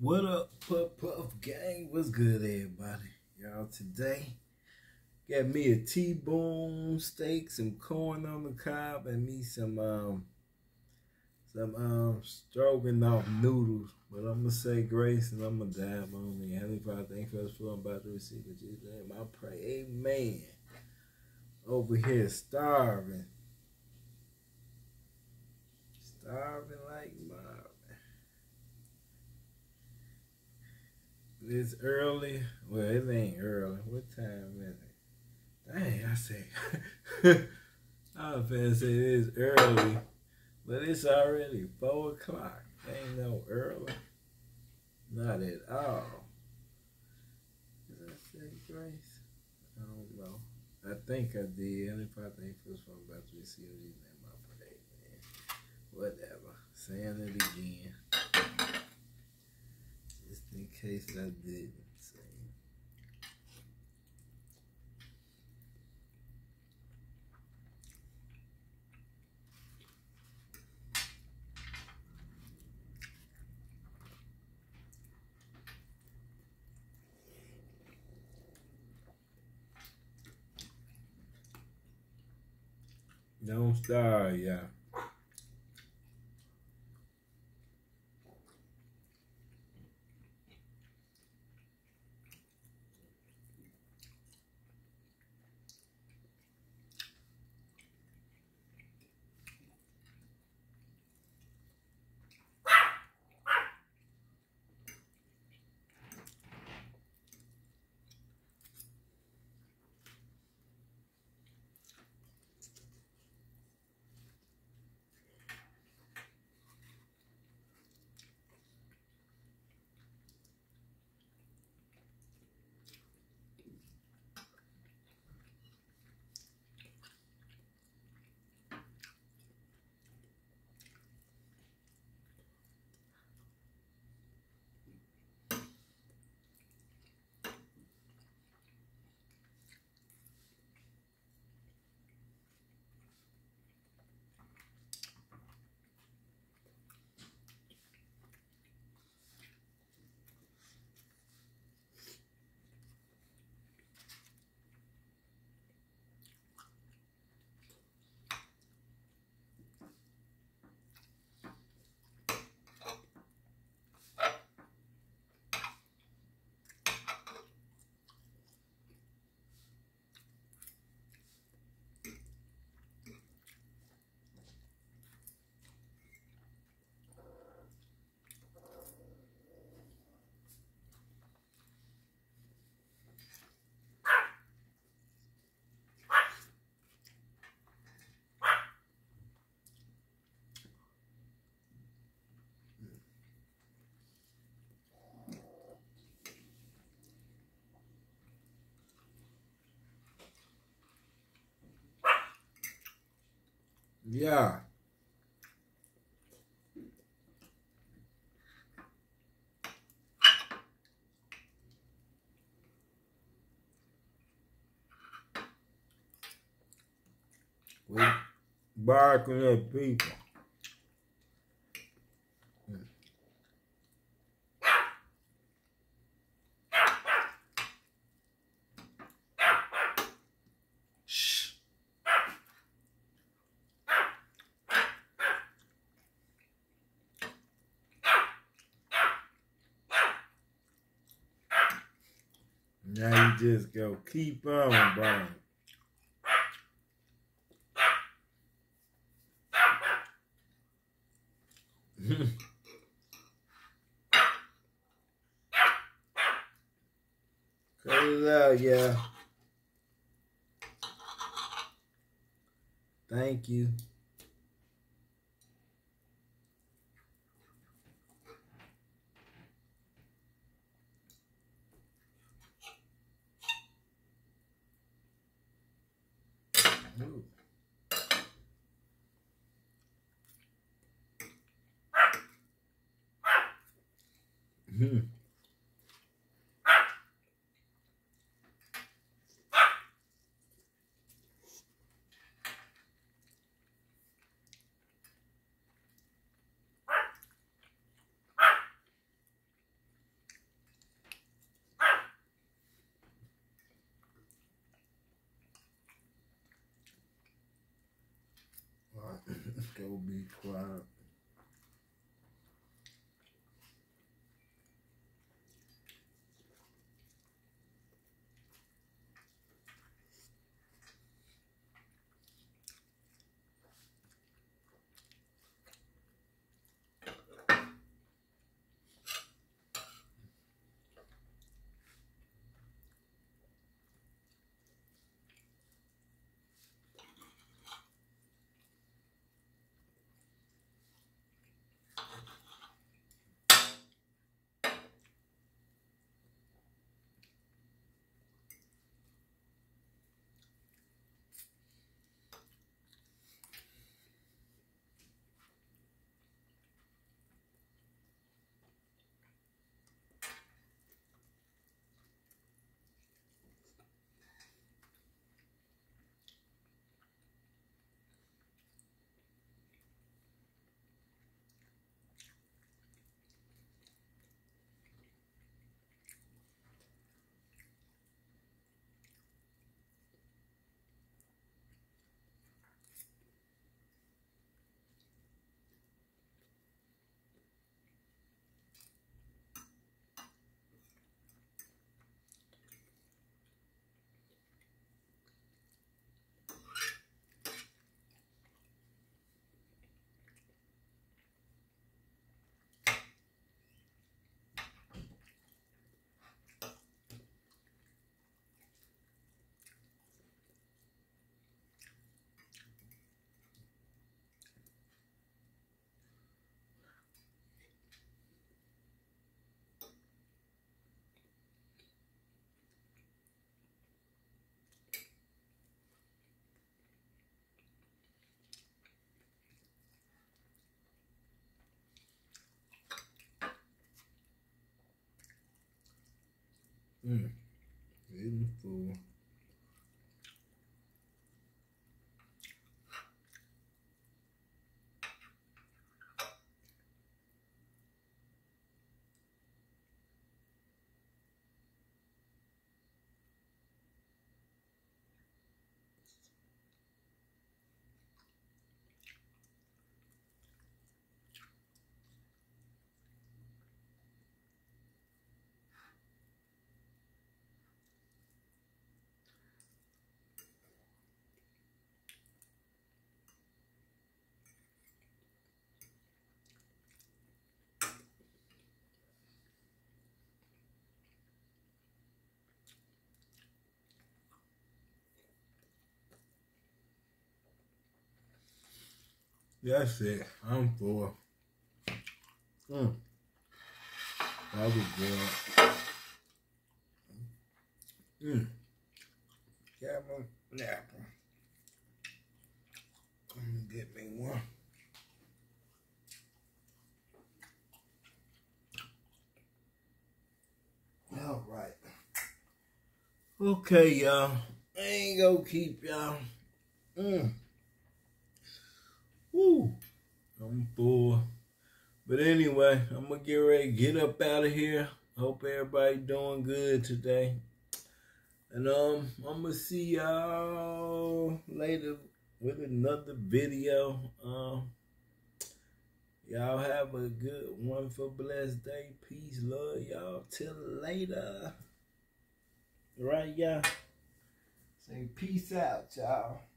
What up, Puff Gang? What's good, everybody? Y'all, today, got me a T-bone steak, some corn on the cob, and me some stroganoff noodles. But I'm going to say grace, and I'm going to dive on the Heavenly Father, thank you for this food I'm about to receive. In Jesus' name, I pray, amen. Over here, starving. Starving like my... It's early. Well, it ain't early. What time is it? Dang, I say. I was finna say it is early, but it's already 4 o'clock. Ain't no early. Not at all. Did I say grace? I don't know. I think I did. And if I think for I'm about to receive these in my prayer, man. Whatever. Saying it again. Just in case I didn't say. Don't starve, y'all. Yeah. We barking at people. Shh. Now you just go keep on, Brian. Cut it out, yeah. Thank you. Ooh. Go be quiet. Getting full. That's it. I'm full. That was good. Got my apple. Get me one. All right. Okay, y'all. I ain't gonna keep y'all. Woo. I'm full. But anyway, I'm gonna get ready to get up out of here. Hope everybody doing good today. And I'm gonna see y'all later with another video. Y'all have a good, wonderful, blessed day. Peace, love, y'all. Till later. Right, y'all? Say peace out, y'all.